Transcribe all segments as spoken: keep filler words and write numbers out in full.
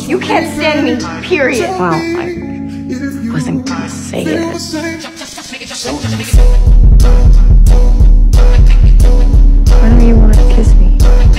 You can't stand me, period. Well, I wasn't gonna say it. Why don't you want to kiss me?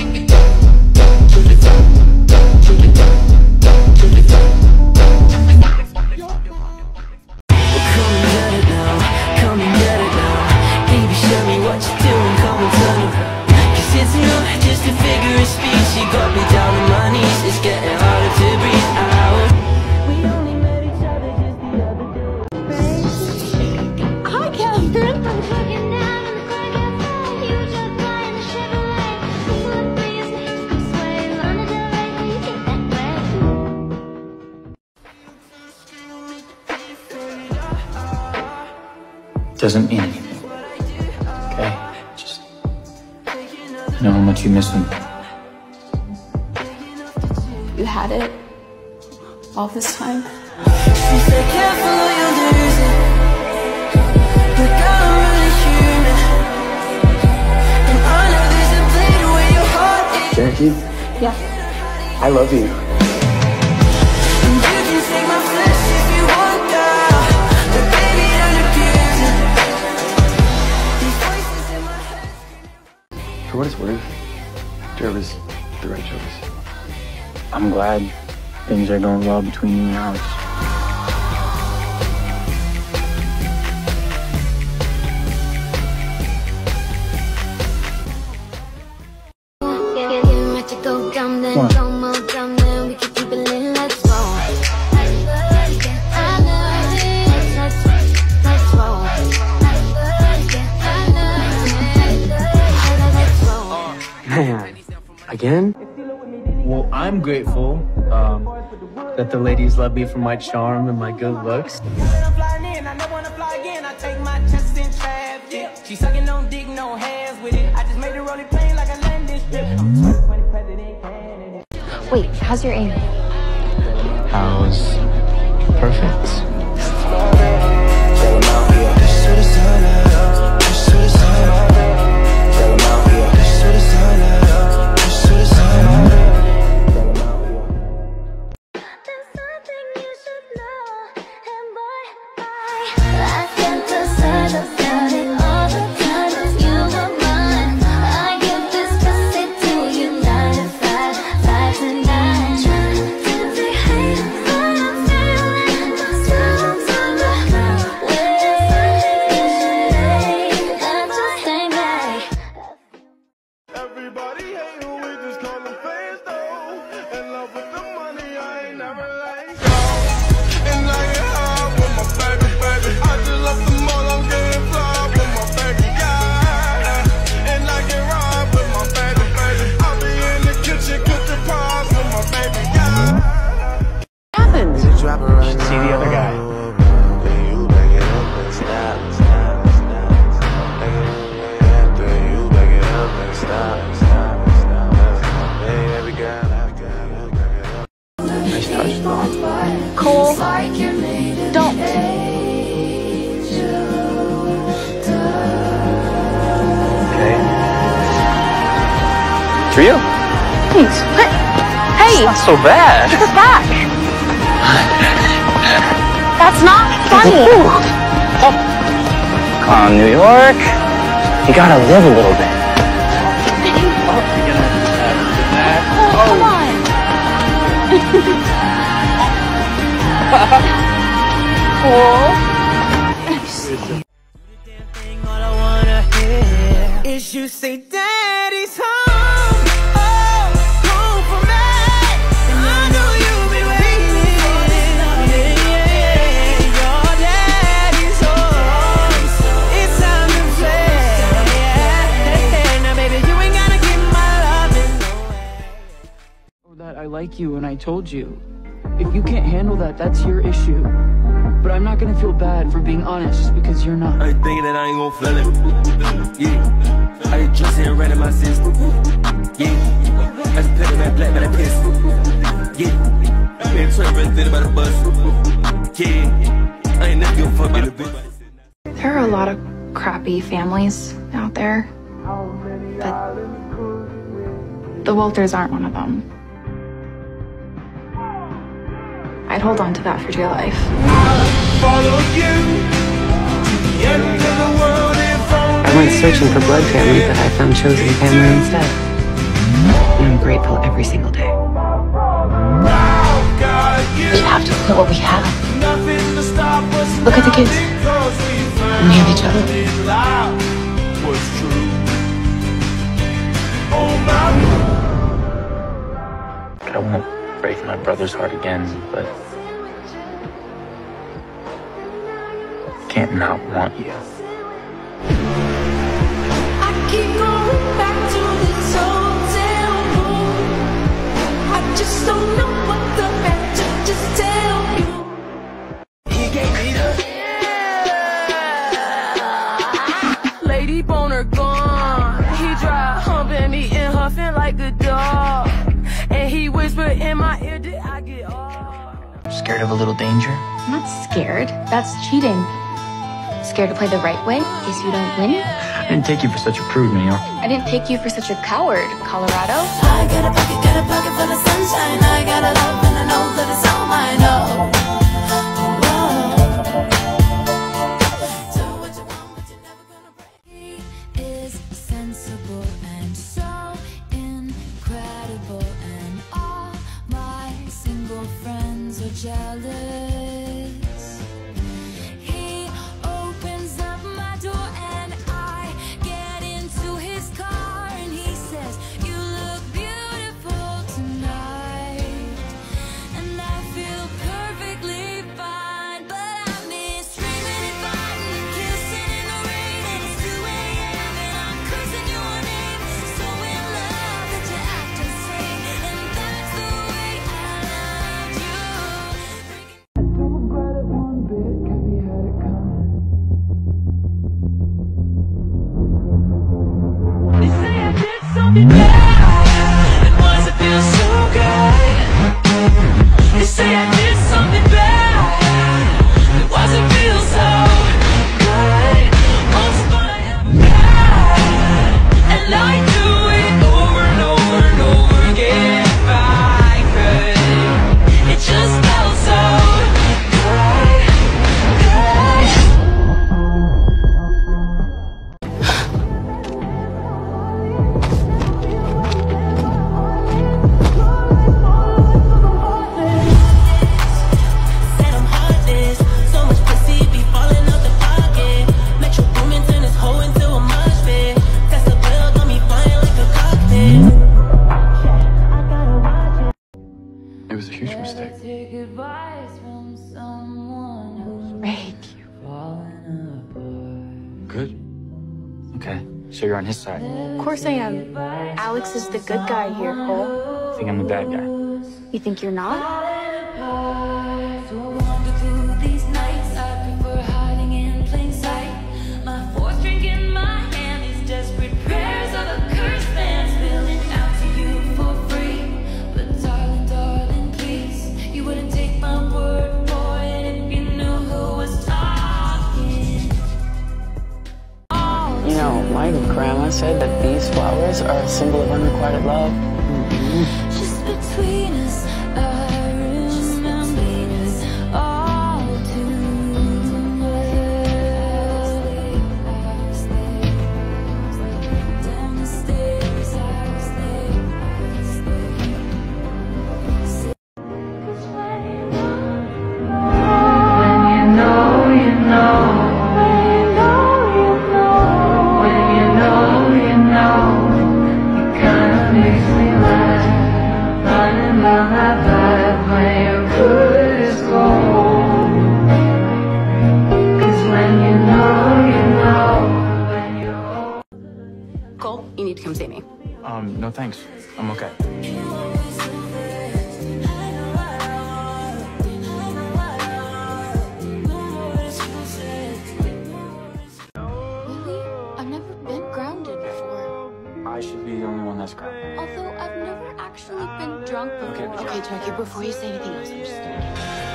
Doesn't mean anything, okay? Just know how much you miss him. You had it all this time? Jackie? Yeah. I love you. For what it's worth, Jared was the right choice. I'm glad things are going well between you and Alex. Man, again? Well, I'm grateful um, that the ladies love me for my charm and my good looks. Wait, how's your aim? How's perfect? See the other guy. Nice touch, though. Cole, don't. Okay. For you. Thanks. What? Hey! Not so bad. Give it back. That's not funny. Oh. Come on, New York. You gotta live a little bit. Oh, come on. Cool. All I wanna hear is you say daddy's home. I like you and I told you. If you can't handle that, that's your issue. But I'm not gonna feel bad for being honest just because you're not. I ain't thinking that I ain't gon' flood it. Yeah. I just drink and ran in my system. Yeah. I just pepper that black, but I pissed. Yeah. Man, trying to run about the bus. Yeah. I ain't never give a fuck about the bitch. There are a lot of crappy families out there, but the Walters aren't one of them. I'd hold on to that for dear life. I went searching for blood family, but I found chosen family instead. And I'm grateful every single day. We have to look at what we have. Look at the kids. And we have each other. I won't break my brother's heart again, but I can't not want you. I keep going back to this hotel room. I just don't know what the heck to just tell you. He gave me the Lady boner gone. He dry humping me and huffing like a dog. And he whispered in my ear, did I get off? Scared of a little danger? I'm not scared. That's cheating. Scared to play the right way in case you don't win? I didn't take you for such a prude, New York. I didn't take you for such a coward, Colorado. I got a pocket, got a pocket full of sunshine. I got a love and I know that it's all mine. Oh. So what you want, but you're never gonna break. He is sensible and so incredible, and all my single friends are jealous. He opens up my door and I get into his car and he says, you look beautiful tonight. And I feel perfectly fine, but I'm in screaming and fighting, kissing in the rain, and it's two A M and I'm cursing your name. So in love that you act insane, and that's the way I loved you. Don't regret it one bit, cause he had it coming. They say I did something bad, and why does it feel so good? They say I did something bad, and why does it feel so good? Once upon a bad, and I do it over and over and over again if I could. It just felt so good, Said I'm heartless, so much pussy be falling out the pocket. Metro Boomin turn this hoe into a mosh pit. That's the bill, got me flying like a cockpit. I gotta watch it. It was a huge mistake. Take advice from someone who's Right. falling apart. Good. Okay, so you're on his side. Of course I am. Alex is the good guy here, Cole. I think I'm the bad guy. You think you're not? So I wander through these nights. I prefer hiding in plain sight. My fourth drink in my hand. These desperate prayers of a cursed man spilling out to you for free. But darling, darling, please, you wouldn't take my word for it if you knew who was talking. You know, my grandma said that these flowers are a symbol of unrequited love. Just between us, I remember us all too well. Down the stairs, I stay, I stay. Cause when you know, when you know, you know, when you know, you know, when you know, you know, it kinda makes me laugh. Running down that path when you're good as gold. Cause when you know, you know, when you're Cole, you need to come see me. Um, no thanks. I'm okay. Really? I've never been grounded before. I should be the only one that's crying. Although I've never actually been drunk before. Okay, but- Okay, Jackie, before you say anything else, I'm just gonna...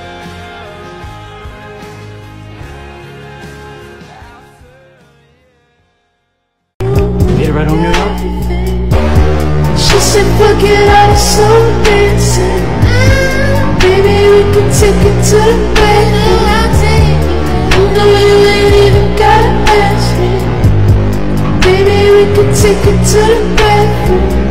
Made it right home, New York? She said, forget all the slow dancing. Baby, we can take take it to the bathroom.